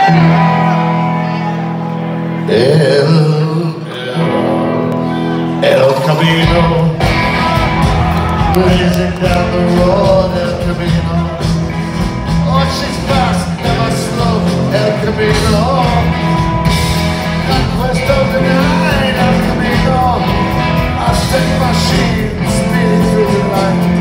El Camino, blazing down the road, El Camino. Oh, she's fast, never slow, El Camino. Conquest of the night, El Camino. A steady machine speeding through the night.